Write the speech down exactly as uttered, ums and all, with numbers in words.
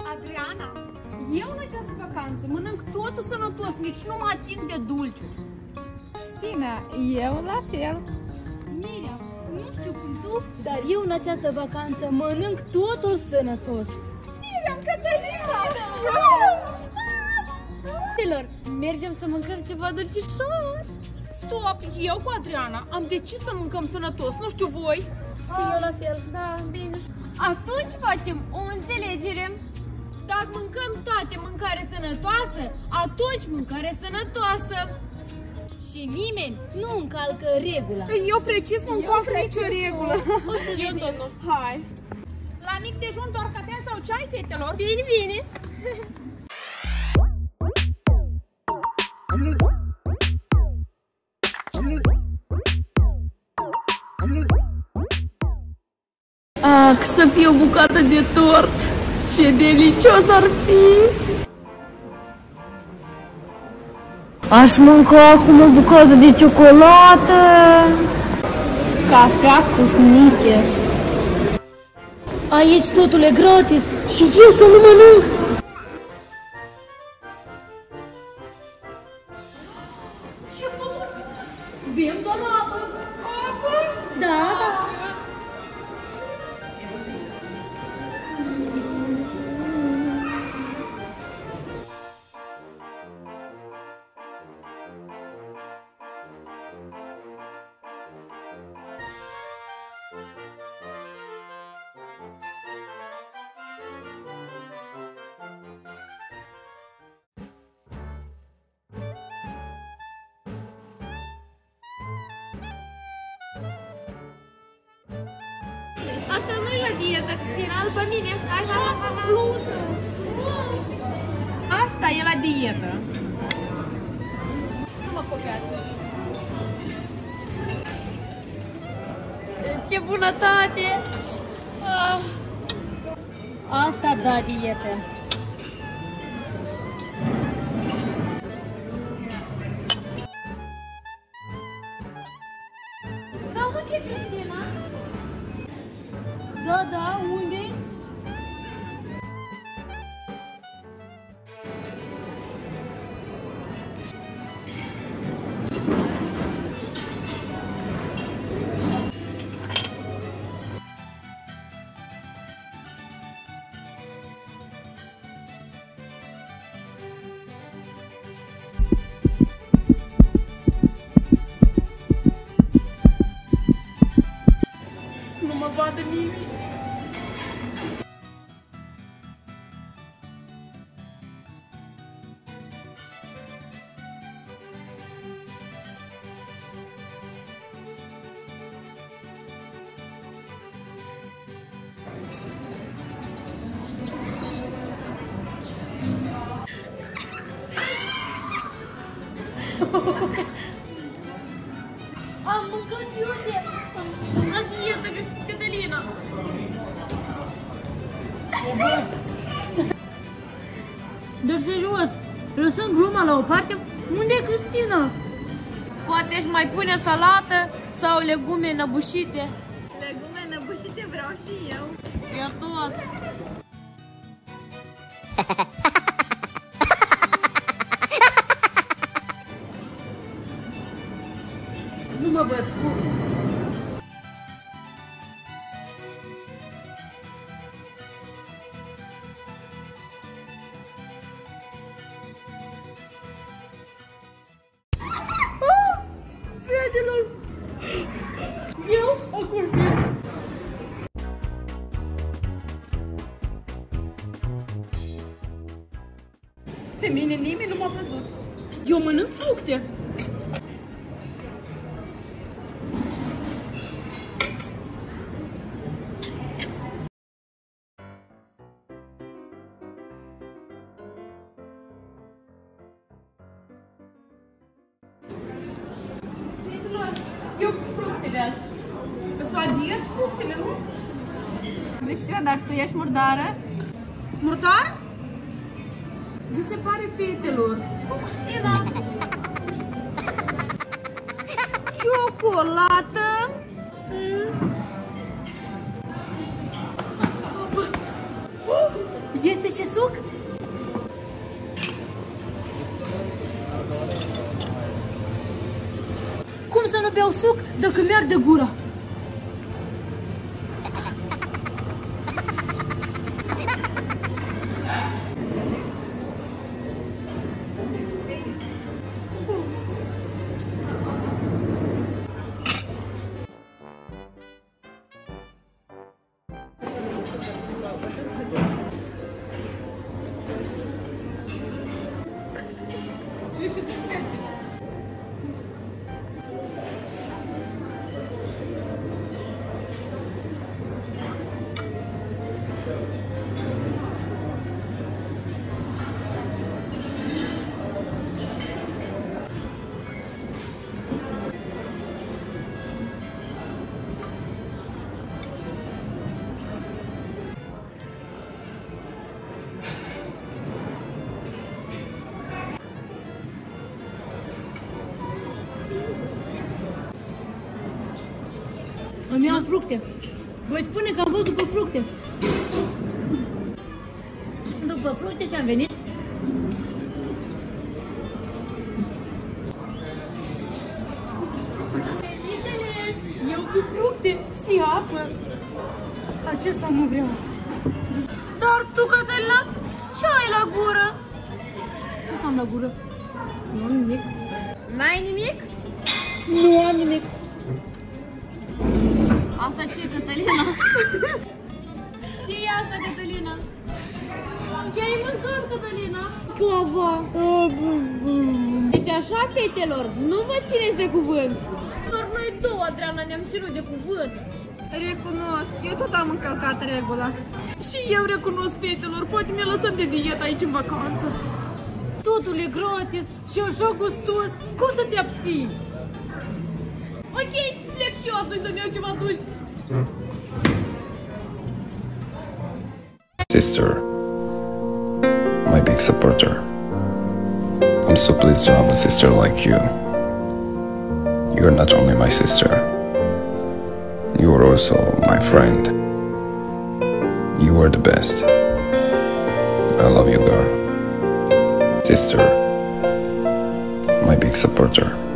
Adriana, eu în această vacanță mănânc totul sănătos, nici nu mă ating de dulciuri. Cristina, eu la fel. Miriam, nu știu cum tu, dar eu în această vacanță mănânc totul sănătos. Miriam, Cătălina! Fetelor, mergem să mâncăm ceva dulcișor. Stop, eu cu Adriana am decis să mâncăm sănătos, nu știu voi. Și eu la fel. Da, bine. Atunci facem o înțelegere. Dacă mâncăm toate mâncare sănătoasă, atunci mâncare sănătoasă. Și nimeni nu încalcă regula. Eu precis nu încalc nicio regulă. O să Eu tot nu. Hai. La mic dejun doar cafea sau ceai, fetelor? Bine, bine. Ah, să fie o bucată de tort! Ce delicios ar fi! Aș mânca acum o bucată de ciocolată, cafea cu Snickers. Aici totul e gratis și eu să nu mănânc! Ce băutură! Bem doar apă! Apă? Da, da. Asta nu e la dietă, Cristina, după mine. Hai, hai, hai, hai. Blusă! Asta e la dietă. Nu mă copiați. Ce bunătate! Ah. Asta da dietă. Da, unde e Cristina? Da, da, unde? Să nu mă vadă nimeni. Am mâncat eu de... La dietă, Cătălina! Dar serios, lăsând gluma la o parte, unde e Cristina? Poate își mai pune salată sau legume năbușite. Legume năbușite vreau și eu. Eu tot. Nu mă văd. Fetelor! Eu acum vin! Pe mine nimeni nu m-a văzut. Eu mănânc fructe. Eu cu fructele azi. Păi la diet fructele, nu? Cristina, dar tu ești murdară? Murdar? Vi se pare, fetelor? Cristina. Ciocolată? Este și suc? Cum să nu beau suc dacă mi-arde gura? Îmi iau fructe. Voi spune că am fost după fructe. După fructe și am venit. Fetițele, eu cu fructe și apă. Acesta nu vreau. Dar tu, Cătălina, ce ai la gură? Ce să am la gură? Nu am nimic. N-ai nimic? Nu am nimic. Asta ce e, Cătălina? Ce e asta, Cătălina? Ce ai mâncat, Cătălina? Cava. Deci așa, fetelor, nu vă țineți de cuvânt. Doar noi două, Adriana, ne-am ținut de cuvânt. Recunosc, eu tot am încălcat regula. Și eu recunosc, fetelor, poate ne lăsăm de dietă aici în vacanță. Totul e gratis și așa gustos. Cum să te abții? Ok, plec și eu atunci să-mi iau ceva dulce. Sister, my big supporter. I'm so pleased to have a sister like you. You're not only my sister, you are also my friend. You are the best. I love you, girl. Sister, my big supporter.